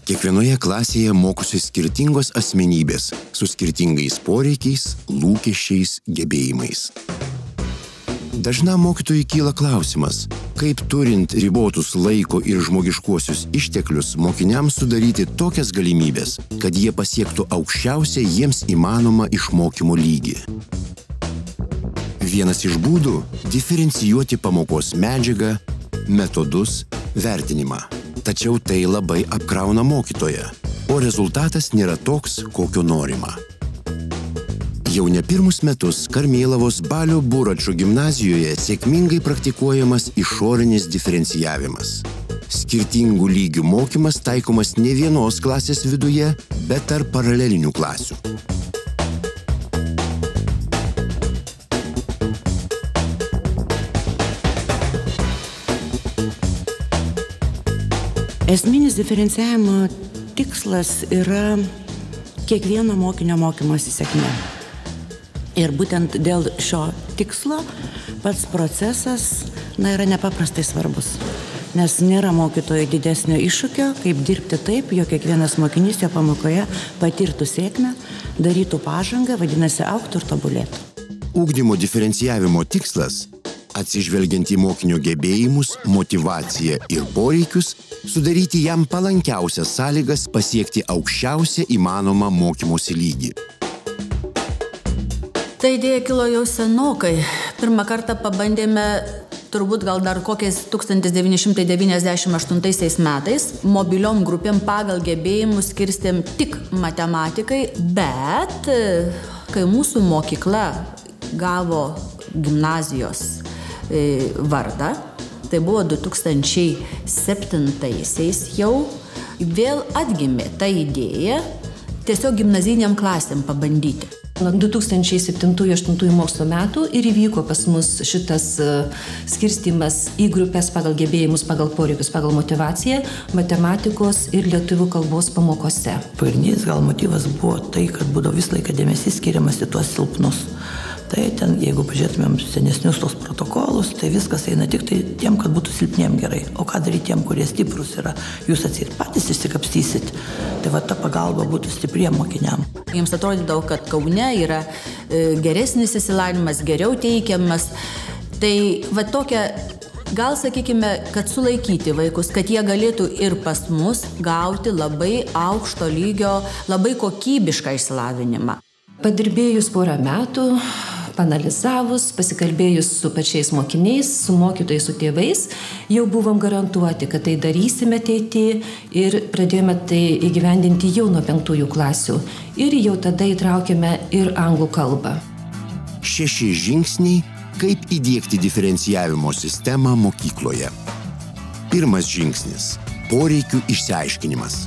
Kiekvienoje klasėje mokosi skirtingos asmenybės su skirtingais poreikiais, lūkesčiais, gebėjimais. Dažnam mokytojui kyla klausimas, kaip turint ribotus laiko ir žmogiškuosius išteklius mokiniams sudaryti tokias galimybės, kad jie pasiektų aukščiausią jiems įmanomą išmokymo lygį. Vienas iš būdų – diferencijuoti pamokos medžiagą, metodus, vertinimą. Tačiau tai labai apkrauna mokytoją, o rezultatas nėra toks, kokio norima. Jau ne pirmus metus Karmėlavos Balio Buračo gimnazijoje sėkmingai praktikuojamas išorinis diferencijavimas. Skirtingų lygių mokymas taikomas ne vienos klasės viduje, bet tarp paralelinių klasių. Esminis diferencijavimo tikslas yra kiekvieno mokinio mokymosi sėkmė. Ir būtent dėl šio tikslo pats procesas yra nepaprastai svarbus. Nes nėra mokytojui didesnio iššūkio, kaip dirbti taip, jog kiekvienas mokinys jo pamokoje patirtų sėkmę, darytų pažangą, vadinasi, augtų ir tobulėtų. Ugdymo diferencijavimo tikslas – atsižvelgiant į mokinio gebėjimus, motyvaciją ir poreikius, sudaryti jam palankiausias sąlygas pasiekti aukščiausią įmanomą mokymosi lygį. Ta idėja kilo jau senokai. Pirmą kartą pabandėme, turbūt gal dar kokiais 1998 metais, mobiliom grupėm pagal gebėjimus skirstėm tik matematikai, bet kai mūsų mokykla gavo gimnazijos vardą, tai buvo 2007-aisiais jau, vėl atgimė ta idėja tiesiog gimnazijiniam klasėm pabandyti. Nuo 2007-2008 mokslo metų ir įvyko pas mus šitas skirstymas į grupės pagal gebėjimus, pagal poreikius, pagal motivaciją, matematikos ir lietuvių kalbos pamokose. Pagrindinis gal motyvas buvo tai, kad būdavo visą laiką dėmesys skiriamas į tuos silpnus. Tai ten, jeigu pažiūrėtumėm senesnius tos protokolus, tai viskas eina tik tai tiem, kad būtų silpniem gerai. O ką daryti tiem, kurie stiprus yra, jūs atseit patys išsikapstysit. Tai va ta pagalba būtų stipriem mokiniam. Jiems atrodydavo, kad Kaune yra geresnis išsilavinimas, geriau teikiamas. Tai va tokia, gal sakykime, kad sulaikyti vaikus, kad jie galėtų ir pas mus gauti labai aukšto lygio, labai kokybišką išsilavinimą. Padirbėjus porą metų, panalizavus, pasikalbėjus su pačiais mokiniais, su mokytojais, su tėvais, jau buvom garantuoti, kad tai darysime ateityje ir pradėjome tai įgyvendinti jau nuo 5 klasių. Ir jau tada įtraukėme ir anglų kalbą. 6 žingsniai, kaip įdiegti diferencijavimo sistemą mokykloje. Pirmas žingsnis – poreikių išsiaiškinimas.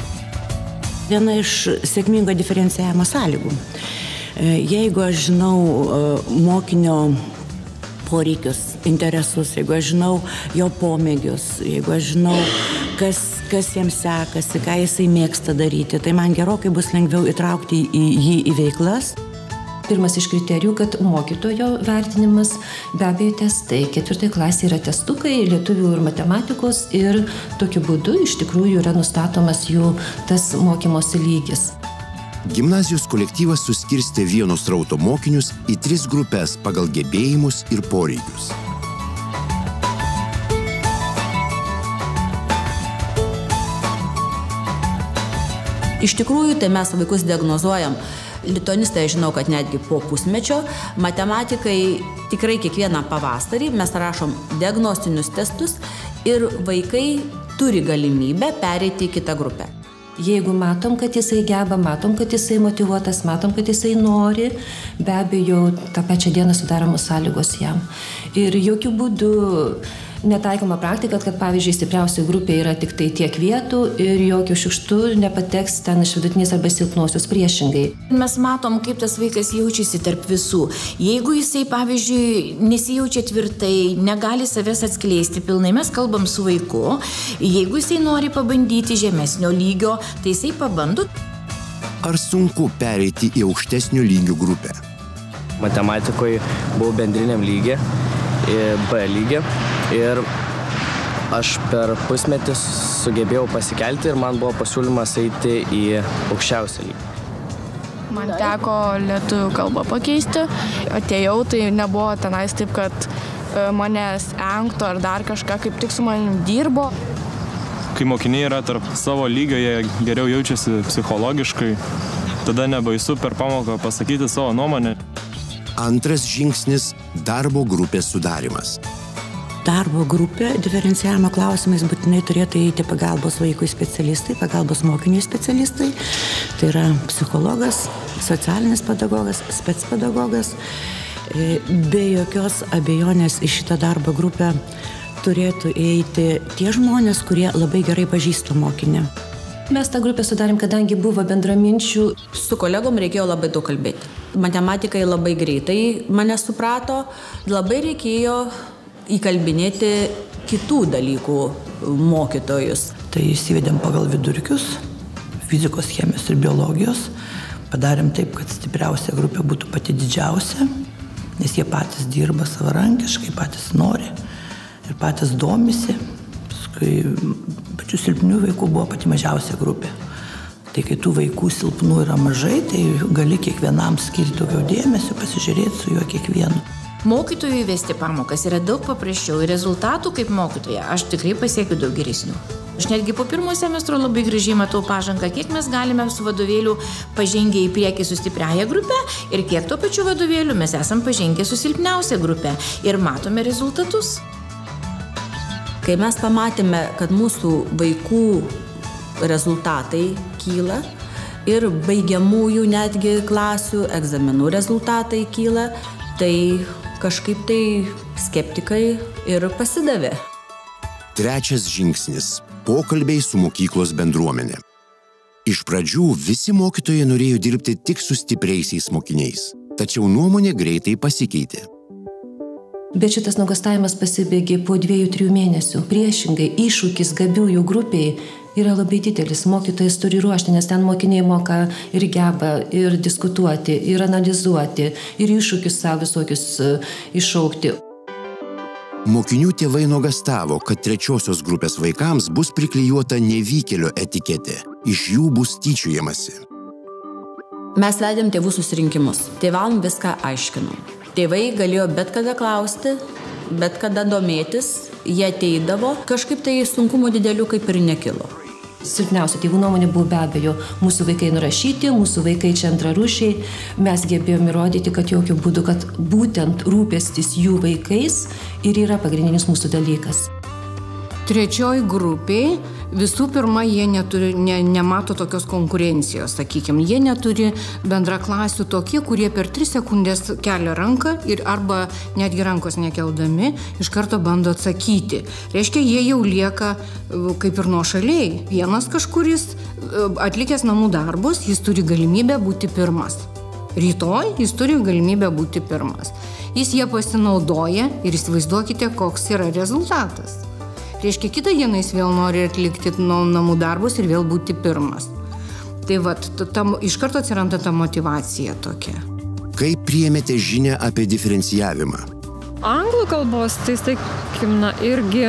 Viena iš sėkmingo diferencijavimo sąlygų. Jeigu aš žinau mokinio poreikius, interesus, jeigu aš žinau jo pomėgius, jeigu aš žinau, kas jiems sekasi, ką jisai mėgsta daryti, tai man gerokai bus lengviau įtraukti jį į veiklas. Pirmas iš kriterijų, kad mokytojo vertinimas, be abejo testai. 4 klasė yra testukai, lietuvių ir matematikos ir tokiu būdu iš tikrųjų yra nustatomas jų tas mokymosi lygis. Gimnazijos kolektyvas suskirstė vieno srauto mokinius į 3 grupes pagal gebėjimus ir poreikius. Iš tikrųjų, tai mes vaikus diagnozuojam. Lituanistai žinau, kad netgi po pusmečio, matematikai tikrai kiekvieną pavasarį mes rašom diagnostinius testus ir vaikai turi galimybę pereiti į kitą grupę. Jeigu matom, kad jisai geba, matom, kad jisai motyvuotas, matom, kad jisai nori, be abejo, tą pačią dieną sudaromos sąlygos jam. Ir jokių būdų netaikoma praktika, kad pavyzdžiui stipriausių grupė yra tik tai tiek vietų ir jokių šiukštų nepateks ten iš vidutinės arba silpnosios priešingai. Mes matom, kaip tas vaikas jaučiasi tarp visų. Jeigu jisai, pavyzdžiui, nesijaučia tvirtai, negali savęs atskleisti pilnai, mes kalbam su vaiku. Jeigu jisai nori pabandyti žemesnio lygio, tai jisai pabando. Ar sunku pereiti į aukštesnio lygio grupę? Matematikoje buvau bendriniam lygyje, B lygyje. Ir Aš per pusmetį sugebėjau pasikelti ir man buvo pasiūlymas eiti į aukščiausią lygį. Man teko lietuvių kalbą pakeisti. Atėjau, tai nebuvo tenais taip, kad manęs engto ar dar kažką, kaip tik su manim dirbo. Kai mokiniai yra tarp savo lygio, jie geriau jaučiasi psichologiškai, tada nebaisu per pamoką pasakyti savo nuomonę. Antras žingsnis – darbo grupės sudarymas. Darbo grupė diferencijavimo klausimais būtinai turėtų įeiti pagalbos vaikui specialistai, pagalbos mokiniui specialistai. Tai yra psichologas, socialinis pedagogas, specpedagogas. Be jokios abejonės į šitą darbo grupę turėtų įeiti tie žmonės, kurie labai gerai pažįsta mokinį. Mes tą grupę sudarėm, kadangi buvo bendraminčių. Su kolegom reikėjo labai daug kalbėti. Matematikai labai greitai mane suprato, labai reikėjo įkalbinėti kitų dalykų mokytojus. Tai įsivedėm pagal vidurkius, fizikos, chemijos ir biologijos. Padarėm taip, kad stipriausia grupė būtų pati didžiausia, nes jie patys dirba savarankiškai, patys nori ir patys domisi. Paskui pačių silpnių vaikų buvo pati mažiausia grupė. Tai kai tų vaikų silpnų yra mažai, tai gali kiekvienam skirti daugiau dėmesio, pasižiūrėti su juo kiekvienu. Mokytojui vesti pamokas yra daug paprasčiau ir rezultatų kaip mokytoja aš tikrai pasiekiu daug geresnių. Aš netgi po pirmo semestro labai gražiai matau pažangą, kiek mes galime su vadovėliu pažengę į priekį su stipriaja grupė ir kiek tuo pačiu vadovėliu mes esam pažengę su silpniausia grupė ir matome rezultatus. Kai mes pamatėme, kad mūsų vaikų rezultatai kyla ir baigiamųjų netgi klasių egzaminų rezultatai kyla, tai kažkaip tai skeptikai ir pasidavė. Trečias žingsnis – pokalbiai su mokyklos bendruomenė. Iš pradžių visi mokytojai norėjo dirbti tik su stipriaisiais mokiniais, tačiau nuomonė greitai pasikeitė. Bet šitas nuogąstavimas pasibaigė po 2-3 mėnesių. Priešingai, iššūkis gabiųjų grupiai yra labai didelis. Mokytojas turi ruošti, nes ten mokiniai moka ir geba ir diskutuoti, ir analizuoti, ir iššūkius savo visokius iššaukti. Mokinių tėvai nuogąstavo, kad trečiosios grupės vaikams bus priklijuota nevykėlio etiketė. Iš jų bus tyčiojamasi. Mes vedėm tėvų susirinkimus. Tėvam viską aiškinom. Tėvai galėjo bet kada klausti, bet kada domėtis, jie ateidavo, kažkaip tai sunkumų didelių kaip ir nekilo. Silpniausia tėvų nuomonė buvo be abejo, mūsų vaikai nurašyti, mūsų vaikai čia antrarūšiai, mes gebėjome įrodyti, kad jokių būdų, kad būtent rūpestis jų vaikais ir yra pagrindinis mūsų dalykas. Trečioj grupiai visų pirma, jie nemato tokios konkurencijos, sakykime. Jie neturi bendraklasių tokie, kurie per 3 sekundės kelia ranką ir arba netgi rankos nekeldami iš karto bando atsakyti. Reiškia, jie jau lieka kaip ir nuošaliai. Vienas kažkuris atlikęs namų darbus, jis turi galimybę būti pirmas. Rytoj jis turi galimybę būti pirmas. Jis jie pasinaudoja ir įsivaizduokite, koks yra rezultatas. Reiškia, kitą dieną jis vėl nori atlikti namų darbus ir vėl būti pirmas. Tai iš karto atsiranda ta motyvacija tokia. Kaip priėmėte žinią apie diferencijavimą? Anglų kalbos, tai sakykime, irgi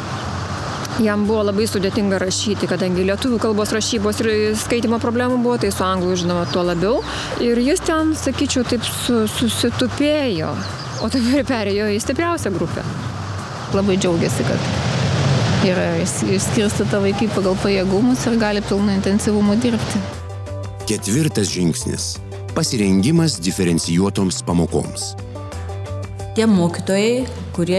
jam buvo labai sudėtinga rašyti, kadangi lietuvių kalbos rašybos ir skaitimo problemų buvo, tai su anglų žinoma tuo labiau. Ir jis ten, sakyčiau, taip susitupėjo, o taip ir perėjo į stipriausią grupę. Labai džiaugiasi, kad yra išskirstyta vaikai pagal pajėgumus ir gali pilną intensyvumą dirbti. Ketvirtas žingsnis – pasirengimas diferencijuotoms pamokoms. Tie mokytojai, kurie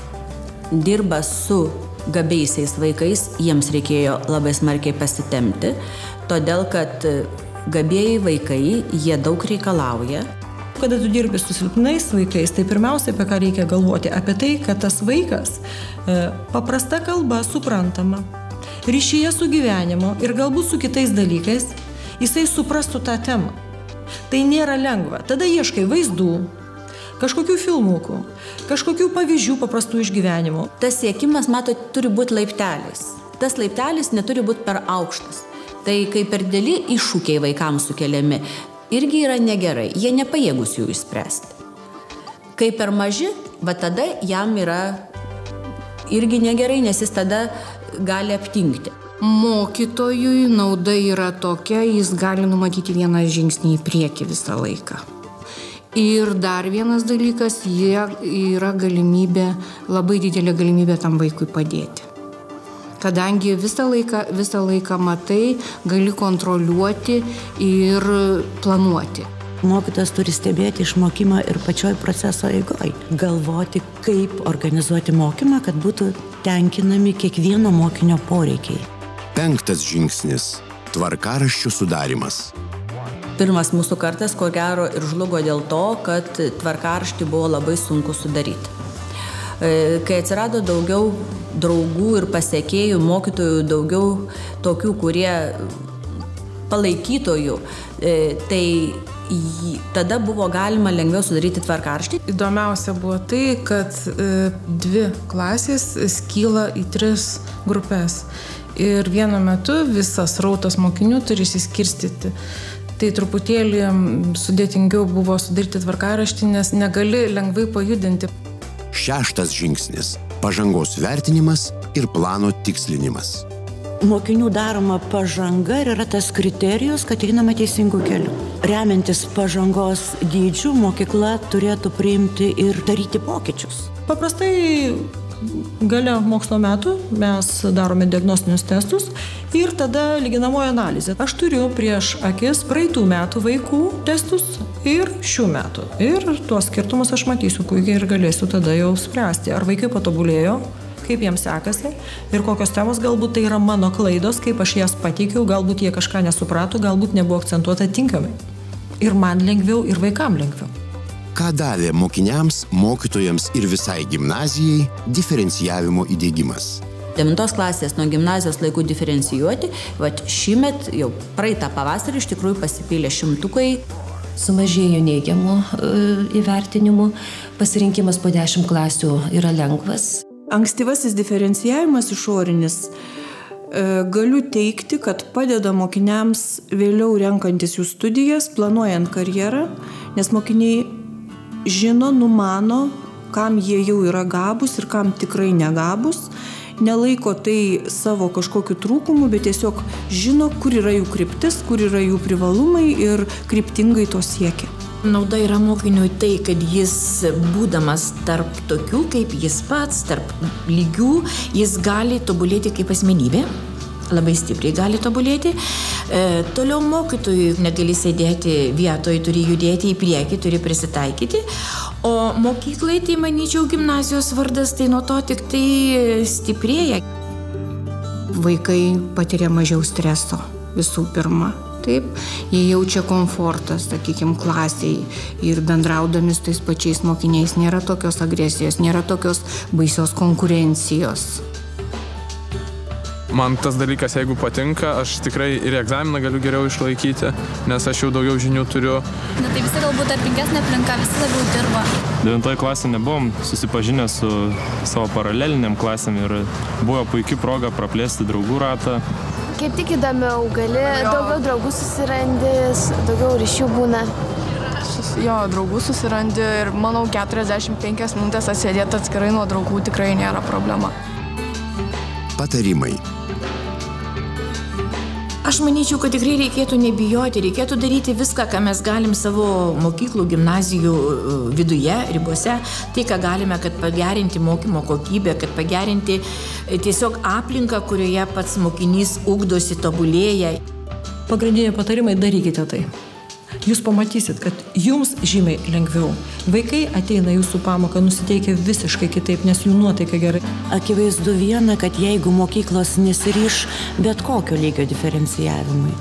dirba su gabiaisiais vaikais, jiems reikėjo labai smarkiai pasitempti, todėl kad gabieji vaikai, jie daug reikalauja. Kada tu dirbi su silpnais vaikais, tai pirmiausia, apie ką reikia galvoti, apie tai, kad tas vaikas paprasta kalba suprantama, ryšyje su gyvenimu ir galbūt su kitais dalykais, jisai suprastų tą temą. Tai nėra lengva. Tada ieškai vaizdų, kažkokių filmukų, kažkokių pavyzdžių paprastų iš gyvenimo. Tas siekimas, matot, turi būti laiptelis. Tas laiptelis neturi būti per aukštas. Tai kai per dideli iššūkiai vaikams sukeliami, irgi yra negerai, jie nepajėgus jų išspręsti. Kai per maži, tada jam yra irgi negerai, nes jis tada gali aptingti. Mokytojui nauda yra tokia, jis gali numatyti vieną žingsnį į priekį visą laiką. Ir dar vienas dalykas, yra galimybė, labai didelė galimybė tam vaikui padėti. Kadangi visą laiką matai, gali kontroliuoti ir planuoti. Mokytojas turi stebėti išmokimą ir pačioj proceso eigoj. Galvoti, kaip organizuoti mokymą, kad būtų tenkinami kiekvieno mokinio poreikiai. 5. žingsnis – tvarkaraščių sudarimas. Pirmas mūsų kartas, ko gero, ir žlugo dėl to, kad tvarkaraštį buvo labai sunku sudaryti. Kai atsirado daugiau draugų ir pasekėjų, mokytojų, daugiau tokių, kurie palaikytojų, tai tada buvo galima lengviau sudaryti tvarkaraštį. Įdomiausia buvo tai, kad 2 klasės skyla į 3 grupės. Ir vienu metu visas rautas mokinių turi išsiskirstyti. Tai truputėlį sudėtingiau buvo sudaryti tvarkaraštį, nes negali lengvai pajudinti. 6. žingsnis – pažangos vertinimas ir plano tikslinimas. Mokinių daroma pažanga ir yra tas kriterijus, kad einame teisingų kelių. Remiantis pažangos dydžių, mokykla turėtų priimti ir daryti pokyčius. Paprastai gale mokslo metų mes darome diagnostinius testus ir tada lyginamoji analizė. Aš turiu prieš akis praeitų metų vaikų testus ir šių metų. Ir tuos skirtumus aš matysiu puikiai ir galėsiu tada jau spręsti, ar vaikai patobulėjo, kaip jiems sekasi ir kokios temos galbūt tai yra mano klaidos, kaip aš jas pateikiau, galbūt jie kažką nesuprato, galbūt nebuvo akcentuota tinkamai. Ir man lengviau, ir vaikam lengviau. Ką davė mokiniams, mokytojams ir visai gimnazijai diferencijavimo įdiegimas? 9 klasės nuo gimnazijos laikų diferencijuoti, šįmet jau praeitą pavasarį iš tikrųjų pasipylė 100. Sumažėjo neigiamų įvertinimų, pasirinkimas po 10 klasių yra lengvas. Ankstyvasis diferencijavimas išorinis galiu teikti, kad padeda mokiniams vėliau renkantis jų studijas, planuojant karjerą, nes mokiniai žino, numano, kam jie jau yra gabūs ir kam tikrai negabūs, nelaiko tai savo kažkokiu trūkumu, bet tiesiog žino, kur yra jų kryptis, kur yra jų privalumai ir kryptingai to siekia. Nauda yra mokiniui tai, kad jis, būdamas tarp tokių kaip jis pats, tarp lygių, jis gali tobulėti kaip asmenybė, labai stipriai gali tobulėti. Toliau mokytojui negali sėdėti vietoje, turi judėti į priekį, turi prisitaikyti. O mokyklai, tai manyčiau, gimnazijos vardas, tai nuo to tik tai stiprėja. Vaikai patiria mažiau streso visų pirma. Taip, jie jaučia komfortą, sakykime, klasiai ir bendraudami su tais pačiais mokiniais nėra tokios agresijos, nėra tokios baisios konkurencijos. Man tas dalykas, jeigu patinka, aš tikrai ir egzaminą galiu geriau išlaikyti, nes aš jau daugiau žinių turiu. Na tai visi galbūt aplinkesnė aplinka, visi labiau dirba. 9 klasė nebuvom susipažinę su savo paraleliniam klasėm ir buvo puikia proga praplėsti draugų ratą. Kaip tik įdomiau, gali daugiau draugų susirandi, daugiau ryšių būna. Jo, draugų susirandi ir manau 45 minutės atsėdėti atskirai nuo draugų tikrai nėra problema. Patarimai. Aš manyčiau, kad tikrai reikėtų nebijoti, reikėtų daryti viską, ką mes galim savo mokyklų, gimnazijų viduje, ribose, tai, ką galime, kad pagerinti mokymo kokybę, kad pagerinti tiesiog aplinką, kurioje pats mokinys ugdosi, tobulėja. Pagrindiniai patarimai – darykite tai. Jūs pamatysit, kad jums žymiai lengviau. Vaikai ateina jūsų pamoką nusiteikę visiškai kitaip, nes jų nuotaika gerai. Akivaizdu viena, kad jeigu mokyklos nesiryš bet kokio lygio diferencijavimui,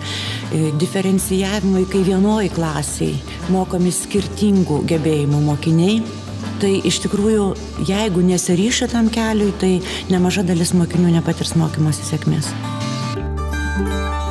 kai vienoj klasiai mokomi skirtingų gebėjimų mokiniai, tai iš tikrųjų, jeigu nesiryši tam keliui, tai nemaža dalis mokinių nepatirs mokymosi sėkmės.